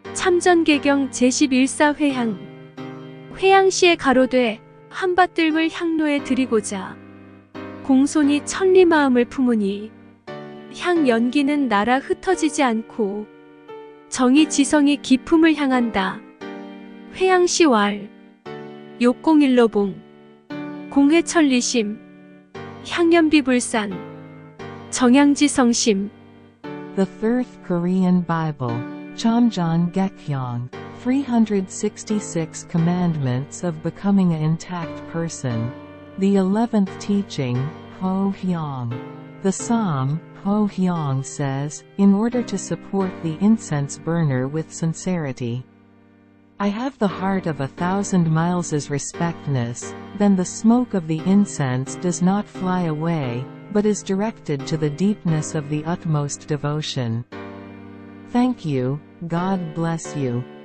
참전개경 제11사 회향. 회향시에 가로되 한밭들을 향로에 드리고자 공손히 천리 마음을 품으니 향 연기는 날아 흩어지지 않고 정이 지성이 기품을 향한다. 회향시 왈 욕공일로봉 공회천리심 향연비불산 정양지성심. The Third Korean Bible, Chomjeon Gekhyong, 366 Commandments of Becoming an Intact Person. The 11th Teaching, Ho Hyong. The Psalm, Ho Hyong says, in order to support the incense burner with sincerity, I have the heart of 1,000 miles as respectness, then the smoke of the incense does not fly away, but is directed to the deepness of the utmost devotion. Thank you, God bless you.